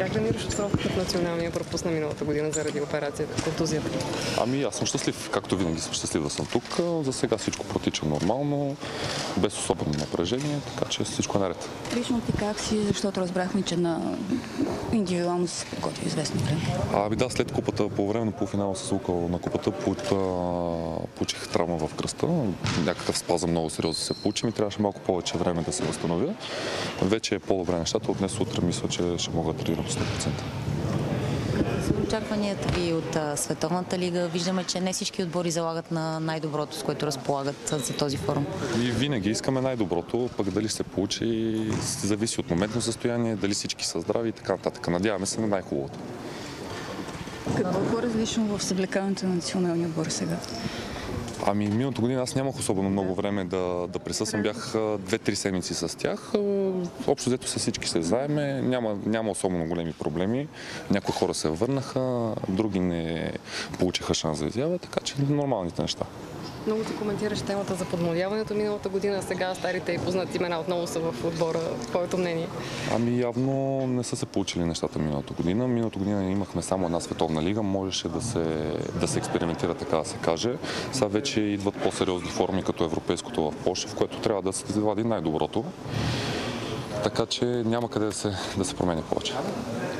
Как тренираш отсроката в националния пропусна миналата година заради операцията, контузията? Ами аз съм щастлив, както винаги съм щастлив да съм тук. За сега всичко протича нормално, без особено напрежение, така че всичко е наред. Лично ти как си, защото разбрахме, че на индивидуално се подготви известно време? Ами да, след купата, по време на полуфинала с Лукъл на купата, получих травма в кръста. Някакъв спазъм много сериозно се получи и трябваше малко повече време да се възстановя. Вече е по-добре нещата. От днес утре мисля, че ще мога да тренирам 100%. Очакванията ви от Световната лига? Виждаме, че не всички отбори залагат на най-доброто, с което разполагат за този форум. И винаги искаме най-доброто, пък дали се получи, зависи от моментно състояние, дали всички са здрави и така нататък. Надяваме се на най-хубавото. Какво е по-различно в съблекаването на националния отбор сега? Ами миналата година аз нямах особено много време да присъствам. Бях 2-3 седмици с тях. Общо взето с всички се знаеме. Няма особено големи проблеми. Някои хора се върнаха, други не получиха шанс за изява, така че нормалните неща. Много ти коментираш темата за подмладяването миналата година, сега старите и познати имена отново са в отбора. Твоето мнение? Ами явно не са се получили нещата миналата година. Миналата година имахме само една световна лига, можеше да се експериментира, така да се каже. Сега вече идват по-сериозни форми, като европейското в Полша, в което трябва да се извади най-доброто. Така че няма къде да се променя повече.